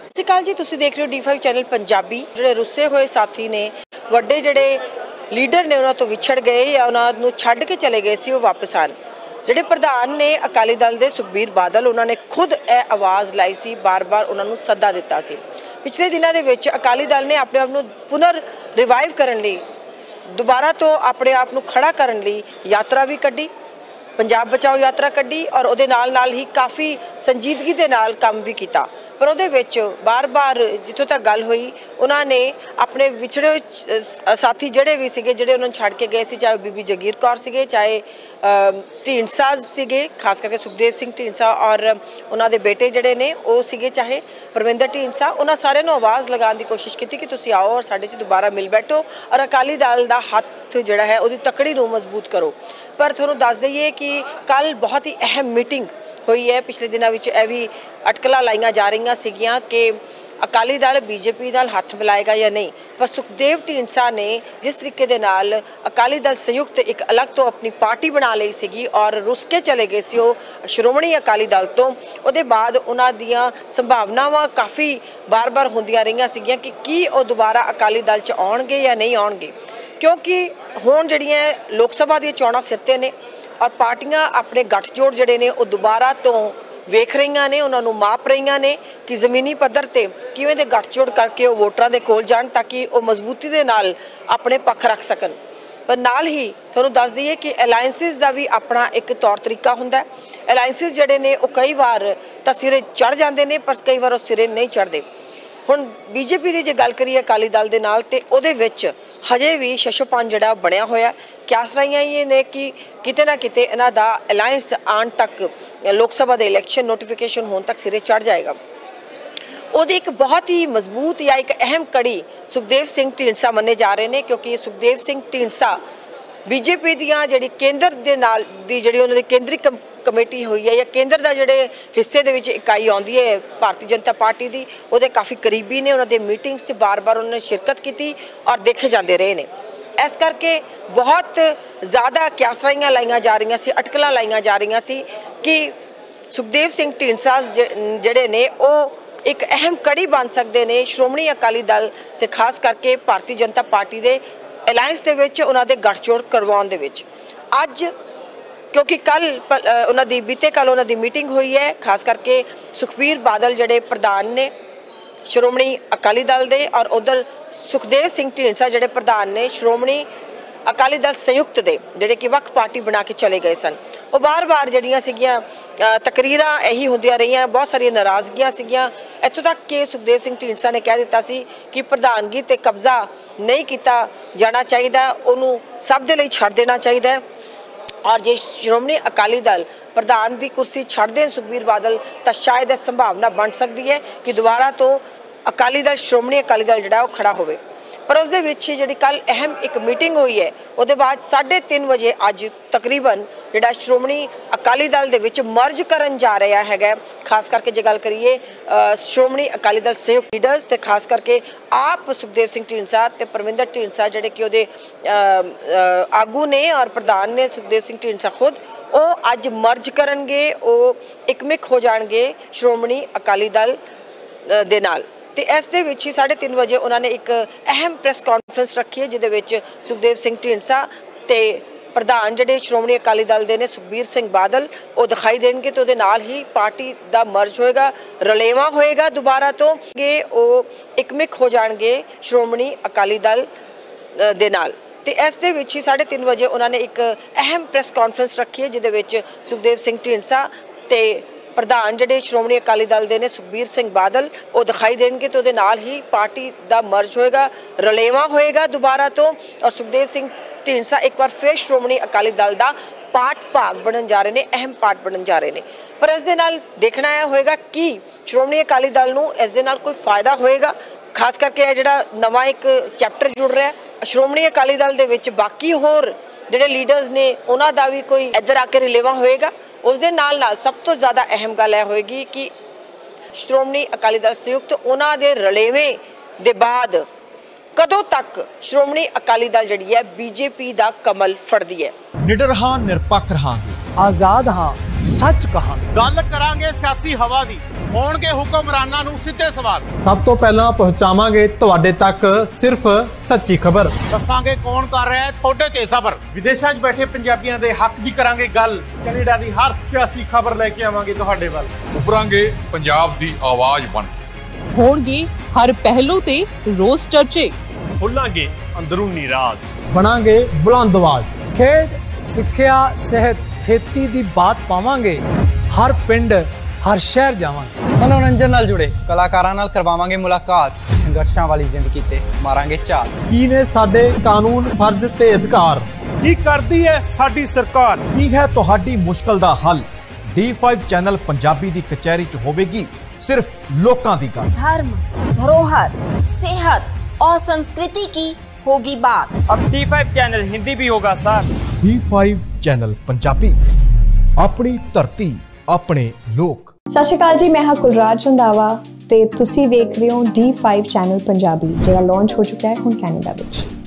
ਸਤਿ ਸ਼੍ਰੀ ਅਕਾਲ ਜੀ, ਤੁਸੀਂ ਦੇਖ ਰਹੇ ਹੋ D5 ਚੈਨਲ ਪੰਜਾਬੀ। ਜਿਹੜੇ ਰੁੱਸੇ ਹੋਏ ਸਾਥੀ ਨੇ, ਵੱਡੇ ਜਿਹੜੇ ਲੀਡਰ ਨੇ, ਉਹਨਾਂ ਤੋਂ ਵਿਛੜ ਗਏ ਜਾਂ ਉਹਨਾਂ ਨੂੰ ਛੱਡ ਕੇ ਚਲੇ ਗਏ ਸੀ, ਉਹ ਵਾਪਸ ਆਣ। ਜਿਹੜੇ ਪ੍ਰਧਾਨ ਨੇ ਅਕਾਲੀ ਦਲ ਦੇ ਸੁਖਬੀਰ ਬਾਦਲ, ਉਹਨਾਂ ਨੇ ਖੁਦ ਇਹ ਆਵਾਜ਼ ਲਾਈ ਸੀ, ਬਾਰ-ਬਾਰ ਉਹਨਾਂ ਨੂੰ ਸੱਦਾ ਦਿੱਤਾ ਸੀ। ਪਿਛਲੇ ਦਿਨਾਂ ਦੇ ਵਿੱਚ ਅਕਾਲੀ ਦਲ ਨੇ ਆਪਣੇ ਆਪ ਨੂੰ ਪੁਨਰ ਰਿਵਾਈਵ ਕਰਨ ਲਈ, ਦੁਬਾਰਾ ਤੋਂ ਆਪਣੇ ਆਪ ਨੂੰ ਖੜਾ ਕਰਨ ਲਈ ਯਾਤਰਾ ਵੀ ਕੱਢੀ, ਪੰਜਾਬ ਬਚਾਓ ਯਾਤਰਾ ਕੱਢੀ ਔਰ ਉਹਦੇ ਨਾਲ ਹੀ ਕਾਫੀ ਸੰਜੀਦਗੀ ਦੇ ਨਾਲ ਕੰਮ ਵੀ ਕੀਤਾ। ਪਰ ਉਹਦੇ ਵਿੱਚ ਬਾਰ-ਬਾਰ ਜਿੱਥੋਂ ਤੱਕ ਗੱਲ ਹੋਈ, ਉਹਨਾਂ ਨੇ ਆਪਣੇ ਵਿਛੜੇ ਹੋਏ ਸਾਥੀ ਜਿਹੜੇ ਵੀ ਸੀਗੇ, ਜਿਹੜੇ ਉਹਨਾਂ ਨੂੰ ਛੱਡ ਕੇ ਗਏ ਸੀ, ਚਾਹੇ ਬੀਬੀ ਜਗੀਰ ਕੌਰ ਸੀਗੇ, ਚਾਹੇ ਢੀਂਡਸਾ ਸੀਗੇ, ਖਾਸ ਕਰਕੇ ਸੁਖਦੇਵ ਸਿੰਘ ਢੀਂਡਸਾ ਔਰ ਉਹਨਾਂ ਦੇ ਬੇਟੇ ਜਿਹੜੇ ਨੇ ਉਹ ਸੀਗੇ, ਚਾਹੇ ਪਰਮਿੰਦਰ ਢੀਂਡਸਾ, ਉਹਨਾਂ ਸਾਰਿਆਂ ਨੂੰ ਆਵਾਜ਼ ਲਗਾਉਣ ਦੀ ਕੋਸ਼ਿਸ਼ ਕੀਤੀ ਕਿ ਤੁਸੀਂ ਆਓ ਔਰ ਸਾਡੇ 'ਚ ਦੁਬਾਰਾ ਮਿਲ ਬੈਠੋ ਔਰ ਅਕਾਲੀ ਦਲ ਦਾ ਹੱਥ ਜਿਹੜਾ ਹੈ ਉਹਦੀ ਤਕੜੀ ਨੂੰ ਮਜ਼ਬੂਤ ਕਰੋ। ਪਰ ਤੁਹਾਨੂੰ ਦੱਸ ਦਈਏ ਕਿ ਕੱਲ੍ਹ ਬਹੁਤ ਹੀ ਅਹਿਮ ਮੀਟਿੰਗ ਹੋਈ ਹੈ। ਪਿਛਲੇ ਦਿਨਾਂ ਵਿੱਚ ਇਹ ਵੀ ਅਟਕਲਾਂ ਲਾਈਆਂ ਜਾ ਰਹੀਆਂ ਸੀਗੀਆਂ ਕਿ ਅਕਾਲੀ ਦਲ ਬੀਜੇਪੀ ਨਾਲ ਹੱਥ ਮਿਲਾਏਗਾ ਜਾਂ ਨਹੀਂ, ਪਰ ਸੁਖਦੇਵ ਢੀਂਡਸਾ ਨੇ ਜਿਸ ਤਰੀਕੇ ਦੇ ਨਾਲ ਅਕਾਲੀ ਦਲ ਸੰਯੁਕਤ ਇੱਕ ਅਲੱਗ ਤੋਂ ਆਪਣੀ ਪਾਰਟੀ ਬਣਾ ਲਈ ਸੀਗੀ ਔਰ ਰੁੱਸ ਕੇ ਚਲੇ ਗਏ ਸੀ ਉਹ ਸ਼੍ਰੋਮਣੀ ਅਕਾਲੀ ਦਲ ਤੋਂ, ਉਹਦੇ ਬਾਅਦ ਉਹਨਾਂ ਦੀਆਂ ਸੰਭਾਵਨਾਵਾਂ ਕਾਫੀ ਬਾਰ-ਬਾਰ ਹੁੰਦੀਆਂ ਰਹੀਆਂ ਸੀਗੀਆਂ ਕਿ ਕੀ ਉਹ ਦੁਬਾਰਾ ਅਕਾਲੀ ਦਲ 'ਚ ਆਉਣਗੇ ਜਾਂ ਨਹੀਂ ਆਉਣਗੇ, ਕਿਉਂਕਿ ਹੁਣ ਜਿਹੜੀਆਂ ਲੋਕ ਸਭਾ ਦੀਆਂ ਚੋਣਾਂ ਸਿਰ 'ਤੇ ਨੇ ਔਰ ਪਾਰਟੀਆਂ ਆਪਣੇ ਗੱਠਜੋੜ ਜਿਹੜੇ ਨੇ ਉਹ ਦੁਬਾਰਾ ਤੋਂ ਵੇਖ ਰਹੀਆਂ ਨੇ, ਉਹਨਾਂ ਨੂੰ ਮਾਪ ਰਹੀਆਂ ਨੇ ਕਿ ਜ਼ਮੀਨੀ ਪੱਧਰ 'ਤੇ ਕਿਵੇਂ ਦੇ ਗੱਠਜੋੜ ਕਰਕੇ ਉਹ ਵੋਟਰਾਂ ਦੇ ਕੋਲ ਜਾਣ ਤਾਂ ਕਿ ਉਹ ਮਜ਼ਬੂਤੀ ਦੇ ਨਾਲ ਆਪਣੇ ਪੱਖ ਰੱਖ ਸਕਣ। ਪਰ ਨਾਲ ਹੀ ਤੁਹਾਨੂੰ ਦੱਸ ਦਈਏ ਕਿ ਅਲਾਇੰਸਿਸ ਦਾ ਵੀ ਆਪਣਾ ਇੱਕ ਤੌਰ ਤਰੀਕਾ ਹੁੰਦਾ। ਅਲਾਇੰਸਿਸ ਜਿਹੜੇ ਨੇ ਉਹ ਕਈ ਵਾਰ ਤਾਂ ਸਿਰੇ ਚੜ੍ਹ ਜਾਂਦੇ ਨੇ, ਪਰ ਕਈ ਵਾਰ ਉਹ ਸਿਰੇ ਨਹੀਂ ਚੜ੍ਹਦੇ। ਹੁਣ ਬੀਜੇਪੀ ਦੀ ਜੇ ਗੱਲ ਕਰੀਏ ਅਕਾਲੀ ਦਲ ਦੇ ਨਾਲ, ਤੇ ਉਹਦੇ ਵਿੱਚ ਹਜੇ ਵੀ ਸ਼ਸ਼ੋਪਨ ਜਿਹੜਾ ਬਣਿਆ ਹੋਇਆ। ਕਿਆਸ ਰਹੀਆਂ ਇਹ ਨੇ ਕਿ ਕਿਤੇ ਨਾ ਕਿਤੇ ਇਹਨਾਂ ਦਾ ਅਲਾਇੰਸ ਆਉਣ ਤੱਕ, ਲੋਕ ਸਭਾ ਦੇ ਇਲੈਕਸ਼ਨ ਨੋਟੀਫਿਕੇਸ਼ਨ ਹੋਣ ਤੱਕ ਸਿਰੇ ਚੜ੍ਹ ਜਾਏਗਾ। ਉਹਦੀ ਇੱਕ ਬਹੁਤ ਹੀ ਮਜ਼ਬੂਤ ਜਾਂ ਇੱਕ ਅਹਿਮ ਕੜੀ ਸੁਖਦੇਵ ਸਿੰਘ ਢੀਂਡਸਾ ਮੰਨੇ ਜਾ ਰਹੇ ਨੇ, ਕਿਉਂਕਿ ਸੁਖਦੇਵ ਸਿੰਘ ਢੀਂਡਸਾ ਬੀਜੇਪੀ ਦੀਆਂ ਜਿਹੜੀ ਕੇਂਦਰ ਦੇ ਨਾਲ ਦੀ ਜਿਹੜੀ ਉਹਨਾਂ ਦੀ ਕੇਂਦਰੀ ਕਮੇਟੀ ਹੋਈ ਹੈ ਜਾਂ ਕੇਂਦਰ ਦਾ ਜਿਹੜੇ ਹਿੱਸੇ ਦੇ ਵਿੱਚ ਇਕਾਈ ਆਉਂਦੀ ਹੈ ਭਾਰਤੀ ਜਨਤਾ ਪਾਰਟੀ ਦੀ, ਉਹਦੇ ਕਾਫੀ ਕਰੀਬੀ ਨੇ। ਉਹਨਾਂ ਦੇ ਮੀਟਿੰਗਸ 'ਚ ਬਾਰ-ਬਾਰ ਉਹਨਾਂ ਨੇ ਸ਼ਿਰਕਤ ਕੀਤੀ ਔਰ ਦੇਖੇ ਜਾਂਦੇ ਰਹੇ ਨੇ। ਇਸ ਕਰਕੇ ਬਹੁਤ ਜ਼ਿਆਦਾ ਕਿਆਸਰਾਈਆਂ ਲਾਈਆਂ ਜਾ ਰਹੀਆਂ ਸੀ, ਅਟਕਲਾਂ ਲਾਈਆਂ ਜਾ ਰਹੀਆਂ ਸੀ ਕਿ ਸੁਖਦੇਵ ਸਿੰਘ ਢੀਂਡਸਾ ਜਿਹੜੇ ਨੇ ਉਹ ਇੱਕ ਅਹਿਮ ਕੜੀ ਬਣ ਸਕਦੇ ਨੇ ਸ਼੍ਰੋਮਣੀ ਅਕਾਲੀ ਦਲ ਤੇ ਖਾਸ ਕਰਕੇ ਭਾਰਤੀ ਜਨਤਾ ਪਾਰਟੀ ਦੇ ਅਲਾਇੰਸ ਦੇ ਵਿੱਚ, ਉਹਨਾਂ ਦੇ ਗੱਠਜੋੜ ਕਰਵਾਉਣ ਦੇ ਵਿੱਚ। ਅੱਜ ਕਿਉਂਕਿ ਕੱਲ੍ਹ ਬੀਤੇ ਕੱਲ੍ਹ ਉਹਨਾਂ ਦੀ ਮੀਟਿੰਗ ਹੋਈ ਹੈ, ਖਾਸ ਕਰਕੇ ਸੁਖਬੀਰ ਬਾਦਲ ਜਿਹੜੇ ਪ੍ਰਧਾਨ ਨੇ ਸ਼੍ਰੋਮਣੀ ਅਕਾਲੀ ਦਲ ਦੇ ਔਰ ਉਧਰ ਸੁਖਦੇਵ ਸਿੰਘ ਢੀਂਡਸਾ ਜਿਹੜੇ ਪ੍ਰਧਾਨ ਨੇ ਸ਼੍ਰੋਮਣੀ ਅਕਾਲੀ ਦਲ ਸੰਯੁਕਤ ਦੇ, ਜਿਹੜੇ ਕਿ ਵੱਖ ਪਾਰਟੀ ਬਣਾ ਕੇ ਚਲੇ ਗਏ ਸਨ। ਉਹ ਬਾਰ-ਬਾਰ ਜਿਹੜੀਆਂ ਸੀਗੀਆਂ ਤਕਰੀਰਾਂ ਇਹੀ ਹੁੰਦੀਆਂ ਰਹੀਆਂ, ਬਹੁਤ ਸਾਰੀਆਂ ਨਾਰਾਜ਼ਗੀਆਂ ਸੀਗੀਆਂ, ਇੱਥੋਂ ਤੱਕ ਕਿ ਸੁਖਦੇਵ ਸਿੰਘ ਢੀਂਡਸਾ ਨੇ ਕਹਿ ਦਿੱਤਾ ਸੀ ਕਿ ਪ੍ਰਧਾਨਗੀ ਤੇ ਕਬਜ਼ਾ ਨਹੀਂ ਕੀਤਾ ਜਾਣਾ ਚਾਹੀਦਾ, ਉਹਨੂੰ ਸਭ ਦੇ ਲਈ ਛੱਡ ਦੇਣਾ ਚਾਹੀਦਾ ਹੈ। ਔਰ ਜੇ ਸ਼੍ਰੋਮਣੀ ਅਕਾਲੀ ਦਲ ਪ੍ਰਧਾਨ ਦੀ ਕੁਰਸੀ ਛੱਡ ਦੇਣ ਸੁਖਬੀਰ ਬਾਦਲ, ਤਾਂ ਸ਼ਾਇਦ ਇਹ ਸੰਭਾਵਨਾ ਬਣ ਸਕਦੀ ਹੈ ਕਿ ਦੁਬਾਰਾ ਤੋਂ ਅਕਾਲੀ ਦਲ ਸ਼੍ਰੋਮਣੀ ਅਕਾਲੀ ਦਲ ਜਿਹੜਾ ਉਹ ਖੜਾ ਹੋਵੇ। ਪਰ ਉਸ ਦੇ ਵਿੱਚ ਜਿਹੜੀ ਕੱਲ੍ਹ ਅਹਿਮ ਇੱਕ ਮੀਟਿੰਗ ਹੋਈ ਹੈ, ਉਹਦੇ ਬਾਅਦ 3:30 ਵਜੇ ਅੱਜ ਤਕਰੀਬਨ ਜਿਹੜਾ ਸ਼੍ਰੋਮਣੀ ਅਕਾਲੀ ਦਲ ਦੇ ਵਿੱਚ ਮਰਜ ਕਰਨ ਜਾ ਰਿਹਾ ਹੈਗਾ। ਖਾਸ ਕਰਕੇ ਜੇ ਗੱਲ ਕਰੀਏ ਸ਼੍ਰੋਮਣੀ ਅਕਾਲੀ ਦਲ ਸੰਯੁਕਤ ਲੀਡਰਸ ਤੇ ਖਾਸ ਕਰਕੇ ਆਪ ਸੁਖਦੇਵ ਸਿੰਘ ਢੀਂਡਸਾ ਤੇ ਪਰਮਿੰਦਰ ਢੀਂਡਸਾ ਜਿਹੜੇ ਕਿ ਉਹਦੇ ਆਗੂ ਨੇ ਔਰ ਪ੍ਰਧਾਨ ਨੇ ਸੁਖਦੇਵ ਸਿੰਘ ਢੀਂਡਸਾ ਖੁਦ, ਉਹ ਅੱਜ ਮਰਜ ਕਰਨਗੇ, ਉਹ ਇਕਮਿਕ ਹੋ ਜਾਣਗੇ ਸ਼੍ਰੋਮਣੀ ਅਕਾਲੀ ਦਲ ਦੇ ਨਾਲ। ਤੇ ਇਸ ਦੇ ਵਿੱਚ ਹੀ 3:30 ਵਜੇ ਉਹਨਾਂ ਨੇ ਇੱਕ ਅਹਿਮ ਪ੍ਰੈਸ ਕਾਨਫਰੰਸ ਰੱਖੀ ਹੈ, ਜਿਹਦੇ ਵਿੱਚ ਸੁਖਦੇਵ ਸਿੰਘ ਢੀਂਡਸਾ ਤੇ ਪ੍ਰਧਾਨ ਜਿਹੜੇ ਸ਼੍ਰੋਮਣੀ ਅਕਾਲੀ ਦਲ ਦੇ ਨੇ ਸੁਖਬੀਰ ਸਿੰਘ ਬਾਦਲ ਉਹ ਦਿਖਾਈ ਦੇਣਗੇ ਤੇ ਉਹਦੇ ਨਾਲ ਹੀ ਪਾਰਟੀ ਦਾ ਮਰਜ ਹੋਏਗਾ, ਰਲੇਵਾ ਹੋਏਗਾ ਦੁਬਾਰਾ ਤੋਂ, ਉਹ ਇਕਮਿਕ ਹੋ ਜਾਣਗੇ ਸ਼੍ਰੋਮਣੀ ਅਕਾਲੀ ਦਲ ਦੇ ਨਾਲ। ਤੇ ਇਸ ਦੇ ਵਿੱਚ ਹੀ 3:30 ਵਜੇ ਉਹਨਾਂ ਨੇ ਇੱਕ ਅਹਿਮ ਪ੍ਰੈਸ ਕਾਨਫਰੰਸ ਰੱਖੀ ਹੈ, ਜਿਹਦੇ ਵਿੱਚ ਸੁਖਦੇਵ ਸਿੰਘ ਢੀਂਡਸਾ ਤੇ ਪ੍ਰਧਾਨ ਜਿਹੜੇ ਸ਼੍ਰੋਮਣੀ ਅਕਾਲੀ ਦਲ ਦੇ ਨੇ ਸੁਖਬੀਰ ਸਿੰਘ ਬਾਦਲ ਉਹ ਦਿਖਾਈ ਦੇਣਗੇ ਤੇ ਉਹਦੇ ਨਾਲ ਹੀ ਪਾਰਟੀ ਦਾ ਮਰਜ ਹੋਏਗਾ, ਰਲੇਵਾ ਹੋਏਗਾ ਦੁਬਾਰਾ ਤੋਂ, ਔਰ ਸੁਖਦੇਵ ਸਿੰਘ ਢੀਂਡਸਾ ਇੱਕ ਵਾਰ ਫਿਰ ਸ਼੍ਰੋਮਣੀ ਅਕਾਲੀ ਦਲ ਦਾ ਭਾਗ ਬਣਨ ਜਾ ਰਹੇ ਨੇ, ਅਹਿਮ ਪਾਰਟ ਬਣਨ ਜਾ ਰਹੇ ਨੇ। ਪਰ ਇਸ ਦੇ ਨਾਲ ਦੇਖਣਾ ਇਹ ਹੋਏਗਾ ਕਿ ਸ਼੍ਰੋਮਣੀ ਅਕਾਲੀ ਦਲ ਨੂੰ ਇਸ ਦੇ ਨਾਲ ਕੋਈ ਫਾਇਦਾ ਹੋਏਗਾ। ਖਾਸ ਕਰਕੇ ਇਹ ਜਿਹੜਾ ਨਵਾਂ ਇੱਕ ਚੈਪਟਰ ਜੁੜ ਰਿਹਾ ਸ਼੍ਰੋਮਣੀ ਅਕਾਲੀ ਦਲ ਦੇ ਵਿੱਚ, ਬਾਕੀ ਹੋਰ ਜਿਹੜੇ ਲੀਡਰਸ ਨੇ ਉਹਨਾਂ ਦਾ ਵੀ ਕੋਈ ਇੱਧਰ ਆ ਕੇ ਰਲੇਵਾ ਹੋਏਗਾ। ਉਸ ਦੇ ਨਾਲ ਸਭ ਤੋਂ ਜ਼ਿਆਦਾ ਅਹਿਮ ਗੱਲ ਇਹ ਹੋਏਗੀ ਕਿ ਸ਼੍ਰੋਮਣੀ ਅਕਾਲੀ ਦਲ ਸੰਯੁਕਤ ਉਹਨਾਂ ਦੇ ਰਲੇਵੇਂ ਦੇ ਬਾਅਦ ਕਦੋਂ ਤੱਕ ਸ਼੍ਰੋਮਣੀ ਅਕਾਲੀ ਦਲ ਜਿਹੜੀ ਹੈ ਬੀਜੇਪੀ ਦਾ ਕਮਲ ਫੜਦੀ ਹੈ। ਨਿਡਰ ਹਾਂ, ਨਿਰਪੱਖ ਰਹਾਂਗੇ, ਆਜ਼ਾਦ ਹਾਂ, सच कहांगे। गल करांगे सियासी हवा दी, होणगे हुक्मरानां नूं सिद्धे सवाल। सब तो पहला पहुंचावांगे तुहाडे तक सिर्फ सच्ची खबर। दसांगे कौन कर रहा है थोड़े ते सबर। विदेशों 'ਚ ਬੈਠੇ ਪੰਜਾਬੀਆਂ ਦੇ ਹੱਕ ਦੀ ਕਰਾਂਗੇ ਗੱਲ। ਕੈਨੇਡਾ ਦੀ ਹਰ ਸਿਆਸੀ ਖਬਰ ਲੈ ਕੇ ਆਵਾਂਗੇ ਤੁਹਾਡੇ ਵੱਲ। ਉਭਰਾਂਗੇ ਪੰਜਾਬ ਦੀ ਆਵਾਜ਼ ਬਣ ਕੇ। ਹੋਣਗੇ ਹਰ ਪਹਿਲੂ ਤੇ ਰੋਜ਼ ਚਰਚੇ। ਖੋਲਾਂਗੇ ਅੰਦਰੂਨੀ ਰਾਜ। बनांगे बुलंद आवाज। खेड सिक्ख्या सेहत खेती दी बात पावांगे। हर पिंड हर शहर जावांगे। मनोरंजन नाल जुड़े कलाकारां नाल करवावांगे मुलाकात। संघर्षां वाली जिंदगी ते मारांगे चाल। की ने साडे कानून फर्ज ते अधिकार। ਕੀ ਕਰਦੀ ਹੈ ਸਾਡੀ ਸਰਕਾਰ? ਕੀ ਹੈ ਤੁਹਾਡੀ ਮੁਸ਼ਕਲ ਦਾ ਹੱਲ? D5 ਚੈਨਲ ਪੰਜਾਬੀ ਦੀ ਕਚਹਿਰੀ 'ਚ ਹੋਵੇਗੀ सिर्फ लोकां दी गल। धर्म, धरोहर, सेहत और संस्कृति की होगी बात। अब D5 चैनल हिंदी भी होगा सर। D5 चैनल पंजाबी, अपनी धरती अपने लोक। सत श्री अकाल जी, मैं हाँ कुलराज रंधावा ते तुसी देख रहे हो D5 चैनल पंजाबी, जिहड़ा लॉन्च हो चुका है हुण कैनेडा विच।